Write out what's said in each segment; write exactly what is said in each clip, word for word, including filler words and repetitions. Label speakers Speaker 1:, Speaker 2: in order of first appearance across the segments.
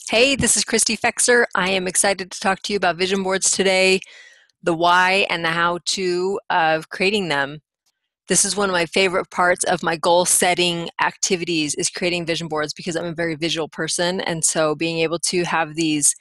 Speaker 1: Hey, this is Christy Fexer. I am excited to talk to you about vision boards today, the why and the how to of creating them. This is one of my favorite parts of my goal setting activities is creating vision boards because I'm a very visual person. And so being able to have these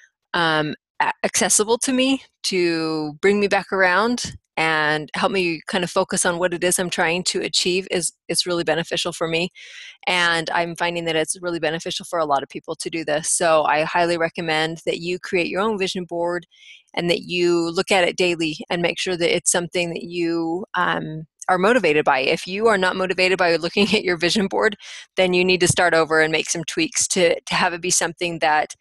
Speaker 1: um, accessible to me to bring me back around and help me kind of focus on what it is I'm trying to achieve is is really beneficial for me. And I'm finding that it's really beneficial for a lot of people to do this. So I highly recommend that you create your own vision board and that you look at it daily and make sure that it's something that you um, are motivated by. If you are not motivated by looking at your vision board, then you need to start over and make some tweaks to, to have it be something that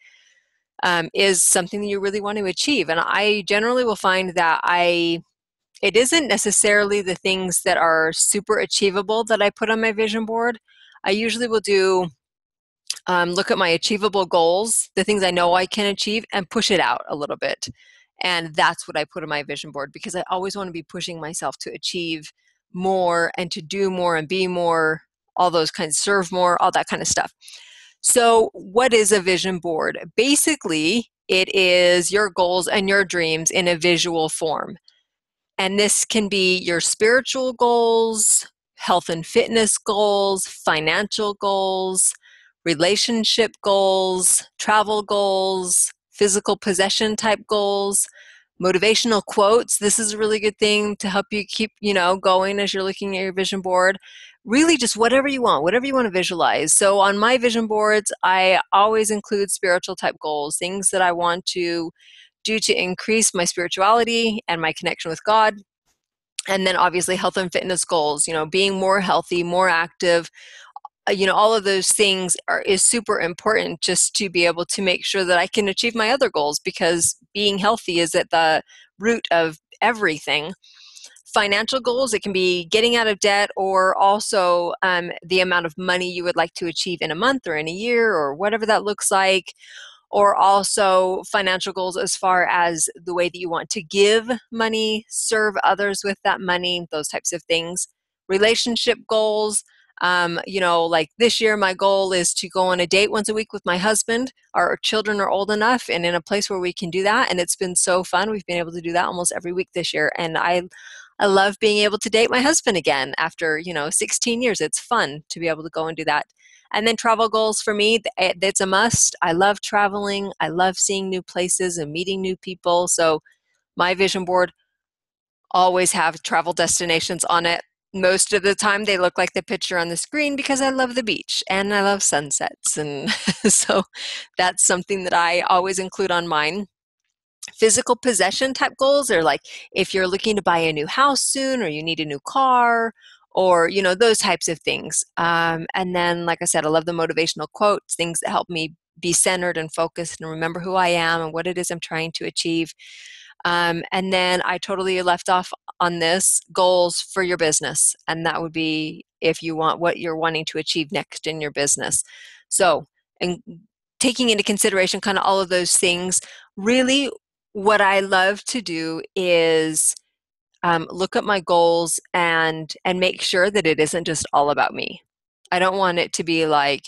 Speaker 1: um, is something that you really want to achieve. And I generally will find that I it isn't necessarily the things that are super achievable that I put on my vision board. I usually will do um, look at my achievable goals, the things I know I can achieve, and push it out a little bit. And that's what I put on my vision board because I always want to be pushing myself to achieve more and to do more and be more, all those kinds, serve more, all that kind of stuff. So, what is a vision board? Basically, it is your goals and your dreams in a visual form. And this can be your spiritual goals, health and fitness goals, financial goals, relationship goals, travel goals, physical possession type goals, motivational quotes. This is a really good thing to help you keep, you know, going as you're looking at your vision board. Really just whatever you want, whatever you want to visualize. So on my vision boards, I always include spiritual type goals, things that I want to do to increase my spirituality and my connection with God. And then obviously health and fitness goals, you know, being more healthy, more active, uh, you know, all of those things are is super important just to be able to make sure that I can achieve my other goals because being healthy is at the root of everything. Financial goals, it can be getting out of debt or also um, the amount of money you would like to achieve in a month or in a year or whatever that looks like, or also financial goals as far as the way that you want to give money, serve others with that money, those types of things. Relationship goals, um, you know, like this year, my goal is to go on a date once a week with my husband. Our children are old enough and in a place where we can do that. And it's been so fun. We've been able to do that almost every week this year. And I, I love being able to date my husband again after, you know, sixteen years. It's fun to be able to go and do that. And then travel goals for me, it's a must. I love traveling. I love seeing new places and meeting new people. So my vision board always have travel destinations on it. Most of the time they look like the picture on the screen because I love the beach and I love sunsets. And so that's something that I always include on mine. Physical possession type goals are like if you're looking to buy a new house soon or you need a new car or, you know, those types of things. Um, and then, like I said, I love the motivational quotes, things that help me be centered and focused and remember who I am and what it is I'm trying to achieve. Um, and then I totally left off on this goals for your business. And that would be if you want what you're wanting to achieve next in your business. So, and taking into consideration kind of all of those things, really what I love to do is um, look at my goals and and make sure that it isn't just all about me. I don't want it to be like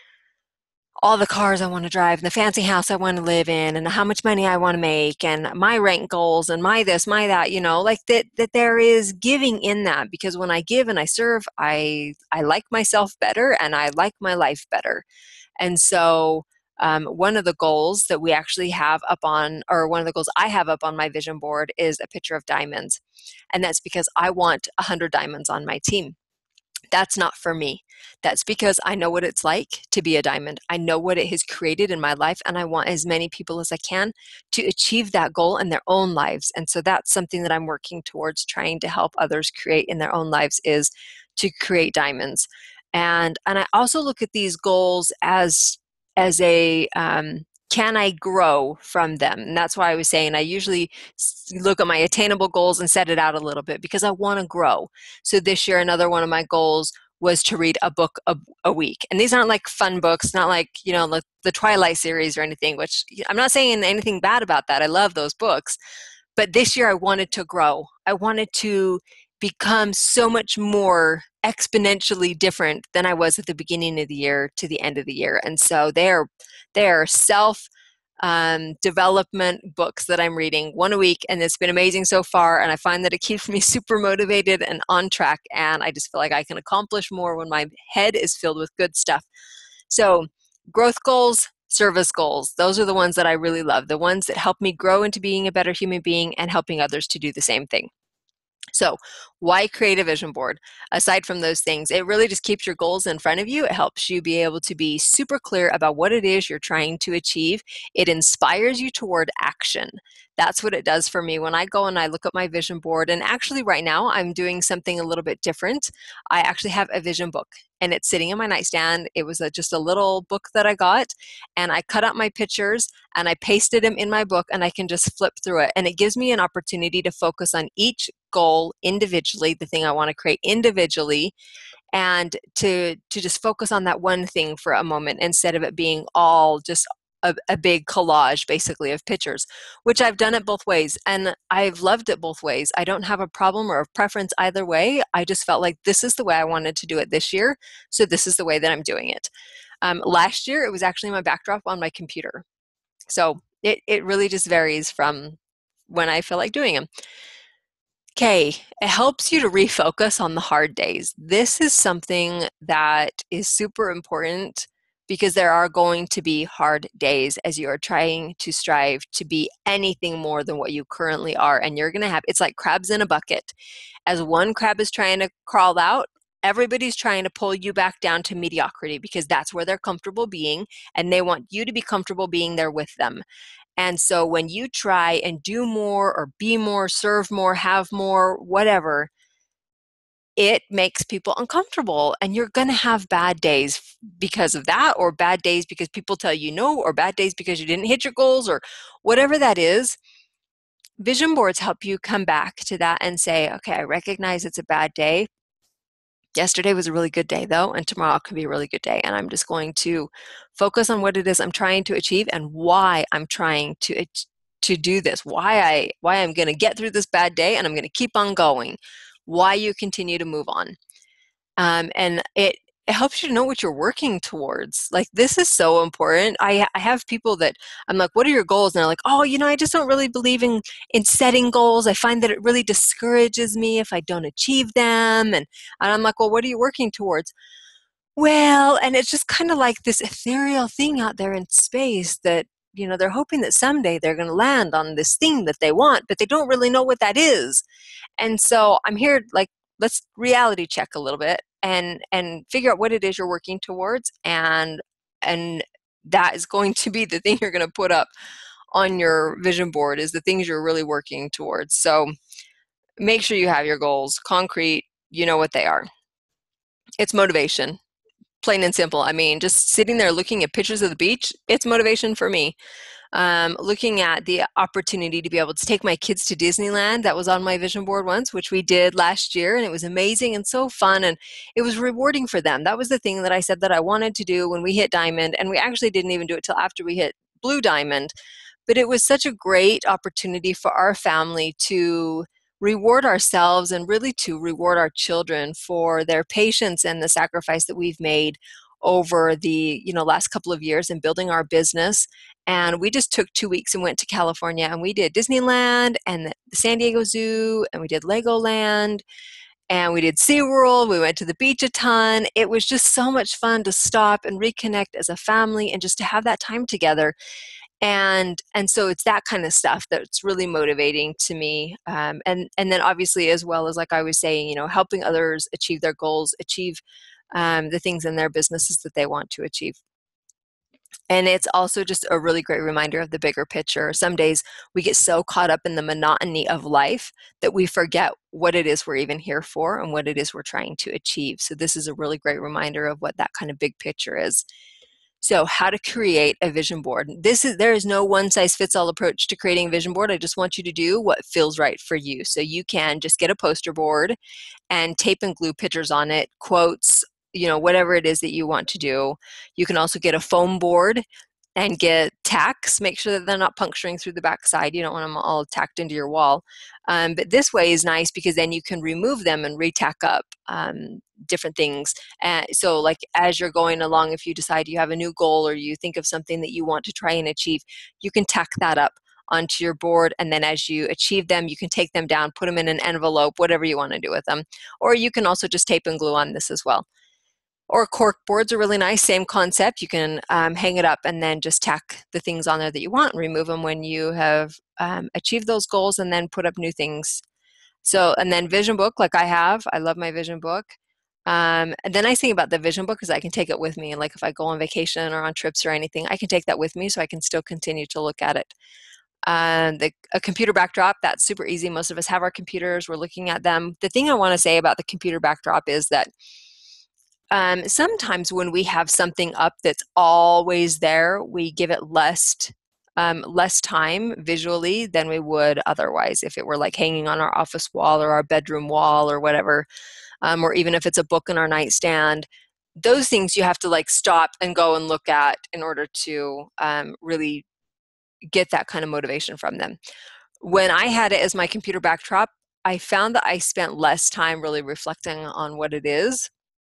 Speaker 1: all the cars I want to drive and the fancy house I want to live in and how much money I want to make and my rank goals and my this, my that, you know, like that that there is giving in that because when I give and I serve, I I like myself better and I like my life better. And so um, one of the goals that we actually have up on, or one of the goals I have up on my vision board is a picture of diamonds. And that's because I want one hundred diamonds on my team. That's not for me. That's because I know what it's like to be a diamond. I know what it has created in my life, and I want as many people as I can to achieve that goal in their own lives. And so that's something that I'm working towards trying to help others create in their own lives is to create diamonds. And and I also look at these goals as as a um, can I grow from them? And that's why I was saying I usually look at my attainable goals and set it out a little bit because I want to grow. So this year, another one of my goals was to read a book a, a week. And these aren't like fun books, not like, you know, like the Twilight series or anything, which I'm not saying anything bad about that. I love those books. But this year I wanted to grow. I wanted to become so much more exponentially different than I was at the beginning of the year to the end of the year. And so they're they're self um, development books that I'm reading one a week, and it's been amazing so far. And I find that it keeps me super motivated and on track. And I just feel like I can accomplish more when my head is filled with good stuff. So growth goals, service goals, those are the ones that I really love, the ones that help me grow into being a better human being and helping others to do the same thing. So why create a vision board? Aside from those things, it really just keeps your goals in front of you. It helps you be able to be super clear about what it is you're trying to achieve. It inspires you toward action. That's what it does for me when I go and I look at my vision board. And actually right now I'm doing something a little bit different. I actually have a vision book and it's sitting in my nightstand. It was a, just a little book that I got, and I cut out my pictures and I pasted them in my book, and I can just flip through it. And it gives me an opportunity to focus on each goal individually, the thing I want to create individually, and to to just focus on that one thing for a moment instead of it being all just a, a big collage basically of pictures, which I've done it both ways and I've loved it both ways. I don't have a problem or a preference either way. I just felt like this is the way I wanted to do it this year, so this is the way that I'm doing it. Um, last year it was actually my backdrop on my computer. So it, it really just varies from when I feel like doing them. Okay, it helps you to refocus on the hard days. This is something that is super important because there are going to be hard days as you are trying to strive to be anything more than what you currently are. And you're going to have, it's like crabs in a bucket. As one crab is trying to crawl out, everybody's trying to pull you back down to mediocrity because that's where they're comfortable being, and they want you to be comfortable being there with them. And so when you try and do more or be more, serve more, have more, whatever, it makes people uncomfortable, and you're going to have bad days because of that, or bad days because people tell you no, or bad days because you didn't hit your goals, or whatever that is. Vision boards help you come back to that and say, okay, I recognize it's a bad day. Yesterday was a really good day though, and tomorrow could be a really good day. And I'm just going to focus on what it is I'm trying to achieve and why I'm trying to to do this, why I why I'm going to get through this bad day, and I'm going to keep on going, why you continue to move on. Um, and it it helps you to know what you're working towards. Like, this is so important. I, I have people that I'm like, what are your goals? And they're like, oh, you know, I just don't really believe in, in setting goals. I find that it really discourages me if I don't achieve them. And, and I'm like, well, what are you working towards? Well, and it's just kind of like this ethereal thing out there in space that, you know, they're hoping that someday they're going to land on this thing that they want, but they don't really know what that is. And so I'm here, like, let's reality check a little bit and and figure out what it is you're working towards, and and that is going to be the thing you're going to put up on your vision board, is the things you're really working towards. So make sure you have your goals concrete, you know what they are. It's motivation, plain and simple. I mean, just sitting there looking at pictures of the beach, it's motivation for me. Um, looking at the opportunity to be able to take my kids to Disneyland, that was on my vision board once, which we did last year, and it was amazing and so fun, and it was rewarding for them. That was the thing that I said that I wanted to do when we hit Diamond, and we actually didn't even do it till after we hit Blue Diamond. But it was such a great opportunity for our family to reward ourselves and really to reward our children for their patience and the sacrifice that we've made over the, you know, last couple of years in building our business. And we just took two weeks and went to California, and we did Disneyland and the San Diego Zoo, and we did Legoland, and we did SeaWorld. We went to the beach a ton. It was just so much fun to stop and reconnect as a family and just to have that time together. And and so it's that kind of stuff that's really motivating to me. Um, and, and then obviously, as well as, like I was saying, you know, helping others achieve their goals, achieve um, the things in their businesses that they want to achieve. And it's also just a really great reminder of the bigger picture. Some days we get so caught up in the monotony of life that we forget what it is we're even here for and what it is we're trying to achieve. So this is a really great reminder of what that kind of big picture is. So how to create a vision board. This is, there is no one size fits all approach to creating a vision board. I just want you to do what feels right for you. So you can just get a poster board and tape and glue pictures on it, quotes, you know, whatever it is that you want to do. You can also get a foam board. and get tacks. Make sure that they're not puncturing through the backside. You don't want them all tacked into your wall. Um, but this way is nice because then you can remove them and re-tack up um, different things. And so like as you're going along, if you decide you have a new goal or you think of something that you want to try and achieve, you can tack that up onto your board, and then as you achieve them, you can take them down, put them in an envelope, whatever you want to do with them. Or you can also just tape and glue on this as well. Or cork boards are really nice, same concept. You can um, hang it up and then just tack the things on there that you want and remove them when you have um, achieved those goals, and then put up new things. So, and then vision book, like I have, I love my vision book. Um, and the nice thing about the vision book is I can take it with me. And like if I go on vacation or on trips or anything, I can take that with me so I can still continue to look at it. And the, a computer backdrop, that's super easy. Most of us have our computers, we're looking at them. The thing I want to say about the computer backdrop is that Um, sometimes when we have something up that's always there, we give it less, um, less time visually than we would otherwise if it were like hanging on our office wall or our bedroom wall or whatever, um, or even if it's a book in our nightstand. Those things you have to like stop and go and look at in order to um, really get that kind of motivation from them. When I had it as my computer backdrop, I found that I spent less time really reflecting on what it is.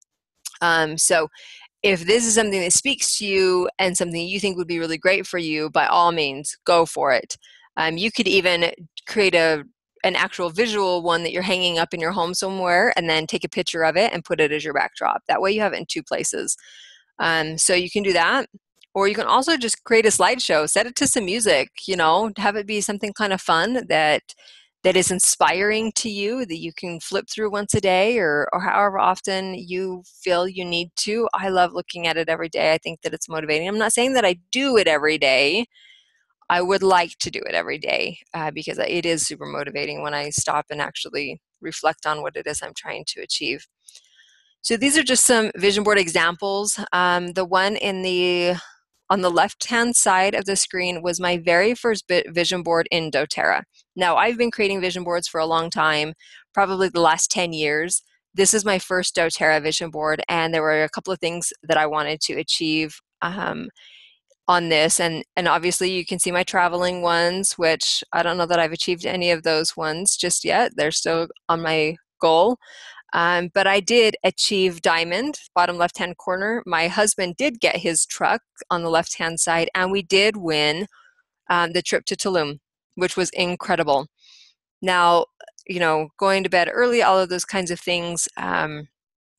Speaker 1: Um, so if this is something that speaks to you and something you think would be really great for you, by all means, go for it. Um, you could even create a an actual visual one that you're hanging up in your home somewhere and then take a picture of it and put it as your backdrop. That way you have it in two places. Um, so you can do that. Or you can also just create a slideshow, set it to some music, you know, have it be something kind of fun that that is inspiring to you, that you can flip through once a day or, or however often you feel you need to. I love looking at it every day. I think that it's motivating. I'm not saying that I do it every day. I would like to do it every day uh, because it is super motivating when I stop and actually reflect on what it is I'm trying to achieve. So these are just some vision board examples. Um, the one in the on the left-hand side of the screen was my very first vision board in doTERRA. Now, I've been creating vision boards for a long time, probably the last ten years. This is my first doTERRA vision board, and there were a couple of things that I wanted to achieve um, on this. And, and obviously, you can see my traveling ones, which I don't know that I've achieved any of those ones just yet. They're still on my goal. Um, but I did achieve diamond, bottom left-hand corner. My husband did get his truck on the left-hand side, and we did win um, the trip to Tulum, which was incredible. Now, you know, going to bed early, all of those kinds of things, um,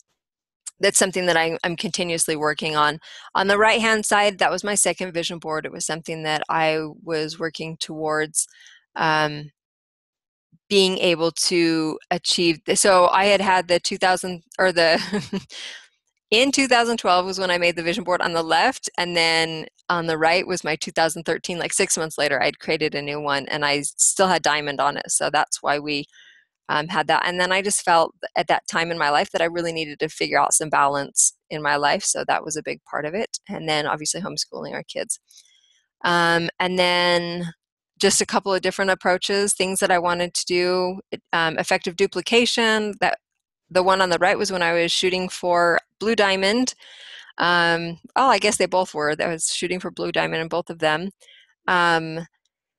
Speaker 1: that's something that I, I'm continuously working on. On the right-hand side, that was my second vision board. It was something that I was working towards um, being able to achieve this. So I had had the two thousand or the in two thousand twelve was when I made the vision board on the left, and then on the right was my two thousand thirteen. Like six months later, I'd created a new one, and I still had diamond on it. So that's why we um, had that. And then I just felt at that time in my life that I really needed to figure out some balance in my life. So that was a big part of it. And then obviously homeschooling our kids. Um, and then just a couple of different approaches, things that I wanted to do, um, effective duplication. That the one on the right was when I was shooting for Blue Diamond. Um, oh, I guess they both were. I was shooting for Blue Diamond in both of them. Um,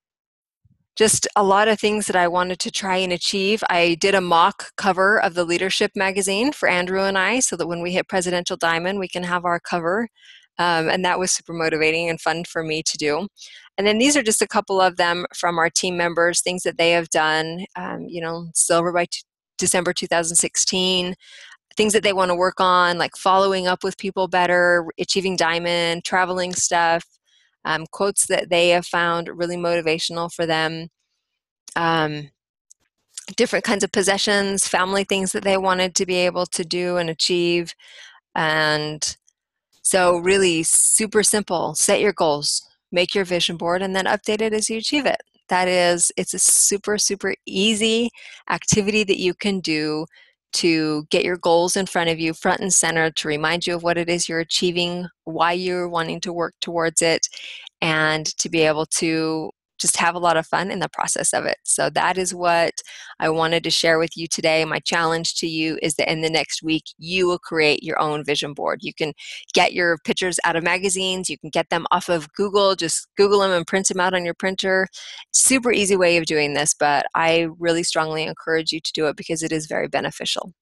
Speaker 1: just a lot of things that I wanted to try and achieve. I did a mock cover of the Leadership magazine for Andrew and I, so that when we hit Presidential Diamond, we can have our cover. Um, and that was super motivating and fun for me to do. And then these are just a couple of them from our team members, things that they have done, um, you know, silver by t- December two thousand sixteen, things that they want to work on, like following up with people better, achieving diamond, traveling stuff, um, quotes that they have found really motivational for them, um, different kinds of possessions, family things that they wanted to be able to do and achieve. And so really super simple, set your goals, make your vision board, and then update it as you achieve it. That is, it's a super, super easy activity that you can do to get your goals in front of you, front and center, to remind you of what it is you're achieving, why you're wanting to work towards it, and to be able to just have a lot of fun in the process of it. So that is what I wanted to share with you today. My challenge to you is that in the next week, you will create your own vision board. You can get your pictures out of magazines. You can get them off of Google. Just Google them and print them out on your printer. Super easy way of doing this, but I really strongly encourage you to do it because it is very beneficial.